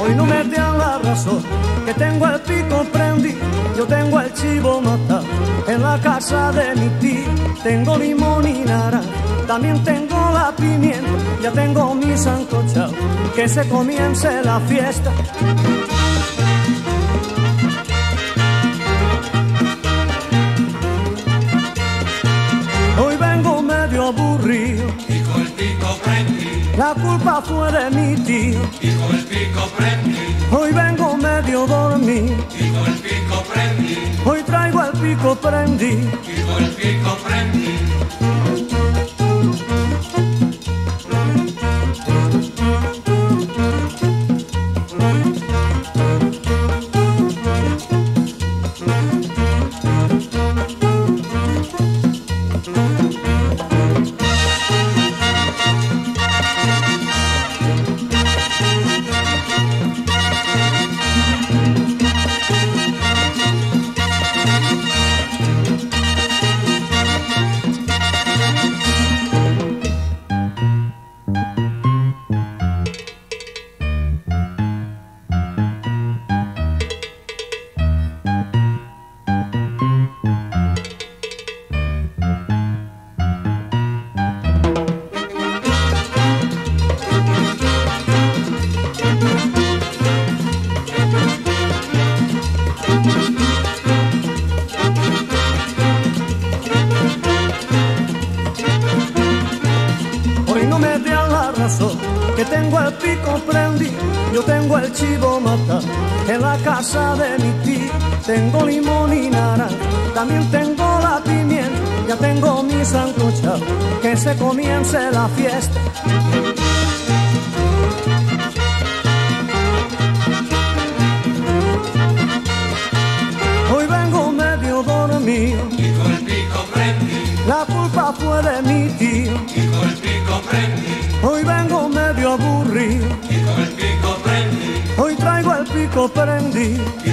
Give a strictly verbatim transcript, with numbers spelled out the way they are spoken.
Hoy no me dan la razón, que tengo el pico prendido. Yo tengo el chivo matado en la casa de mi tía. Tengo limón y naranja, también tengo la pimienta. Ya tengo mi sancochado, que se comience la fiesta. Hoy vengo medio aburrido y con el pico prendido. La culpa fue de mi tío Y con el pico prendido. Hoy vengo medio dormido Y con el pico prendido. Hoy traigo el pico prendido Y con el pico prendido. Hoy no me dan la razón, que tengo el pico prendido. Yo tengo el chivo matado en la casa de mi tía. Tengo limón y naranja, también tengo la pimienta. Ya tengo mi sancochado, que se comience la fiesta. Hoy vengo medio dormido Y con el pico prendido. La culpa fue de mi tío Y con el pico prendido. Hoy vengo medio aburrido Y con el pico prendido. Hoy traigo el pico prendido